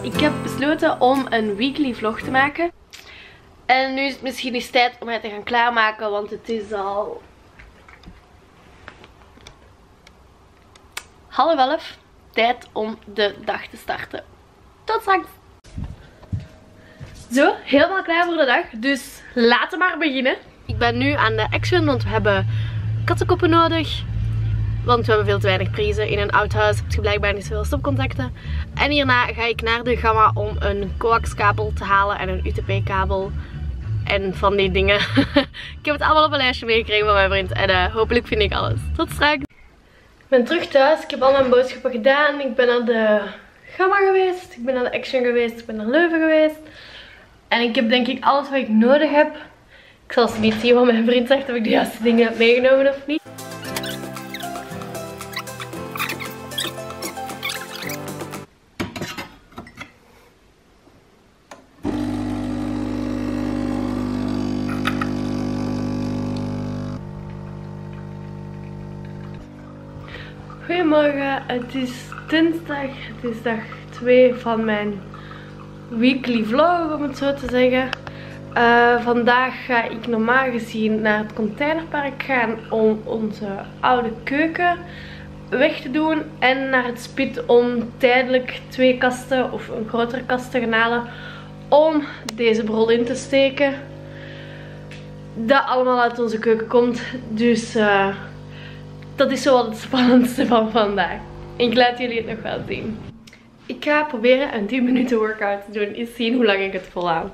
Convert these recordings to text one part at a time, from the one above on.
Ik heb besloten om een weekly vlog te maken. En nu is het misschien eens tijd om het te gaan klaarmaken, want het is al 10:30. Tijd om de dag te starten. Tot straks! Zo, helemaal klaar voor de dag. Dus laten we maar beginnen. Ik ben nu aan de Action, want we hebben kattenkoppen nodig. Want we hebben veel te weinig prijzen. In een oud huis heb je blijkbaar niet zoveel stopcontacten. En hierna ga ik naar de Gamma om een coaxkabel te halen en een UTP-kabel. En van die dingen. Ik heb het allemaal op een lijstje meegekregen van mijn vriend. En hopelijk vind ik alles. Tot straks. Ik ben terug thuis. Ik heb al mijn boodschappen gedaan. Ik ben naar de Gamma geweest. Ik ben naar de Action geweest. Ik ben naar Leuven geweest. En ik heb denk ik alles wat ik nodig heb. Ik zal ze niet zien, want mijn vriend zegt of ik de juiste dingen heb meegenomen of niet. Goedemorgen, het is dinsdag, het is dag 2 van mijn weekly vlog, om het zo te zeggen. Vandaag ga ik normaal gezien naar het containerpark gaan om onze oude keuken weg te doen. En naar het Spit om tijdelijk 2 kasten of een grotere kast te gaan halen om deze brol in te steken. Dat allemaal uit onze keuken komt, dus dat is zo wat het spannendste van vandaag. Ik laat jullie het nog wel zien. Ik ga proberen een 10 minuten workout te doen. Eens zien hoe lang ik het volhoud.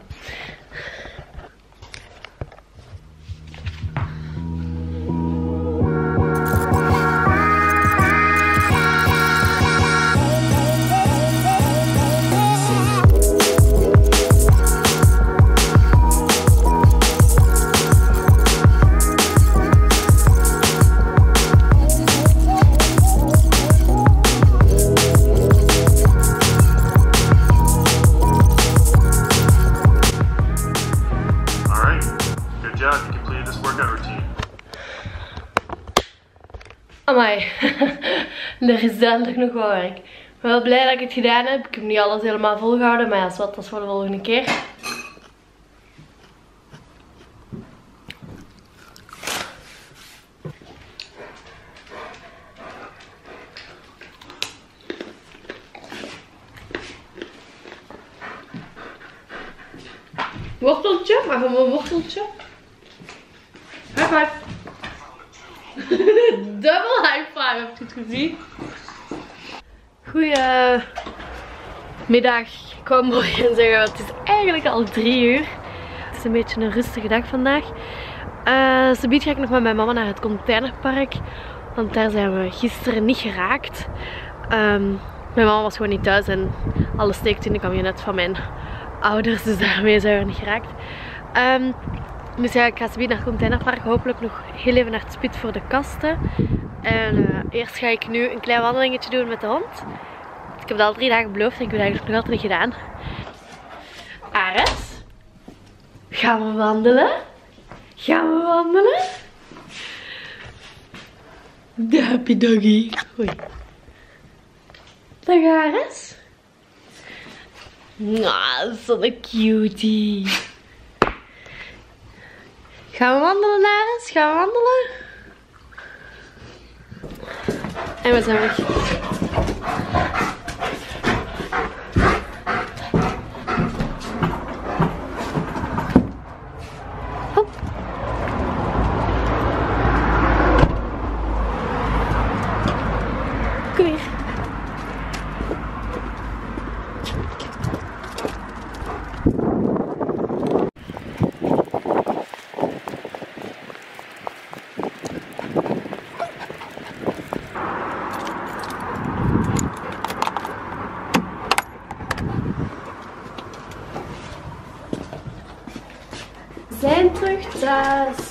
Amai, er is duidelijk nog wel werk. Ik ben wel blij dat ik het gedaan heb. Ik heb niet alles helemaal volgehouden, maar ja, dat is voor de volgende keer. Worteltje, maar gewoon een worteltje. High five. Double high five, heb je het gezien? Goedemiddag. Ik wou morgen zeggen, het is eigenlijk al 3 uur. Het is een beetje een rustige dag vandaag. Zometeen ga ik nog met mijn mama naar het containerpark. Want daar zijn we gisteren niet geraakt. Mijn mama was gewoon niet thuis en alles steekt in de camionet van mijn ouders. Dus daarmee zijn we niet geraakt. Dus ja, ik ga zometeen naar het containerpark. Hopelijk nog heel even naar het Spit voor de kasten. En eerst ga ik nu een klein wandelingetje doen met de hond. Ik heb het al 3 dagen beloofd en ik heb het eigenlijk nog altijd niet gedaan. Ares, gaan we wandelen? Gaan we wandelen? De happy doggy. Oei. Dag Ares. Nou, zo'n cutie. Gaan we wandelen, Ares? Gaan we wandelen? En we zijn weg. Hop. Kom hier. We zijn terug thuis.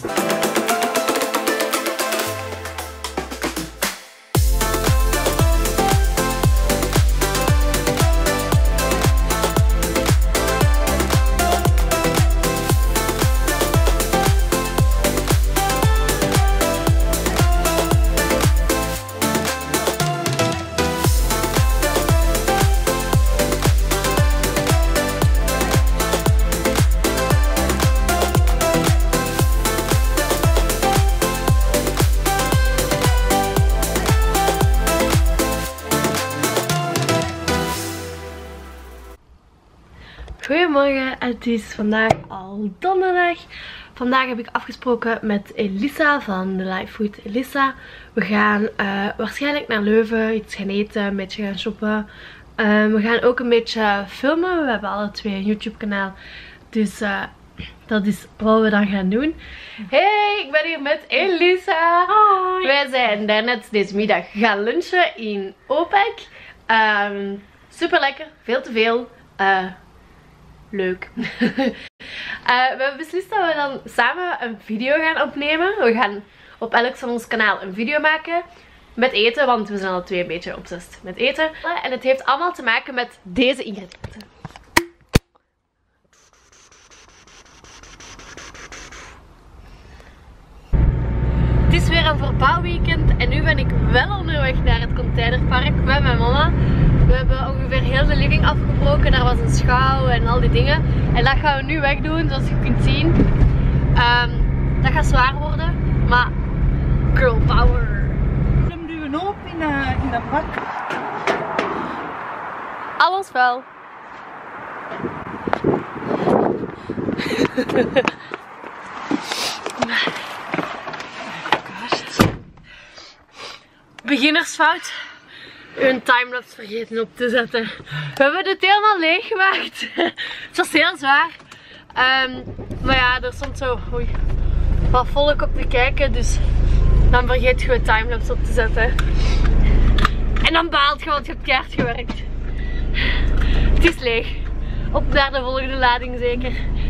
Goedemorgen, het is vandaag al donderdag. Vandaag heb ik afgesproken met Elisa van The Life with Elisa. We gaan waarschijnlijk naar Leuven, iets gaan eten, een beetje gaan shoppen. We gaan ook een beetje filmen. We hebben alle twee een YouTube kanaal. Dus dat is wat we dan gaan doen. Hey, ik ben hier met Elisa. Hoi. Wij zijn daarnet deze middag gaan lunchen in OPEC. Super lekker, veel te veel. Leuk. We hebben beslist dat we dan samen een video gaan opnemen. We gaan op elk van ons kanaal een video maken met eten, want we zijn alle twee een beetje obsessed met eten. En het heeft allemaal te maken met deze ingrediënten. Het is weer een verbouwweekend en nu ben ik wel onderweg naar het containerpark met mijn mama. We hebben ongeveer heel de living afgebroken, daar was een schouw en al die dingen. En dat gaan we nu wegdoen, zoals je kunt zien. Dat gaat zwaar worden, maar girl power. We duwen op in de bak. Alles vuil. Beginnersfout. Een timelapse vergeten op te zetten. We hebben het helemaal leeg gemaakt. Het was heel zwaar. Maar ja, er stond zo wat volk op te kijken. Dus dan vergeet je een timelapse op te zetten. En dan baalt je, want je hebt keihard gewerkt. Het is leeg. Op naar de volgende lading zeker.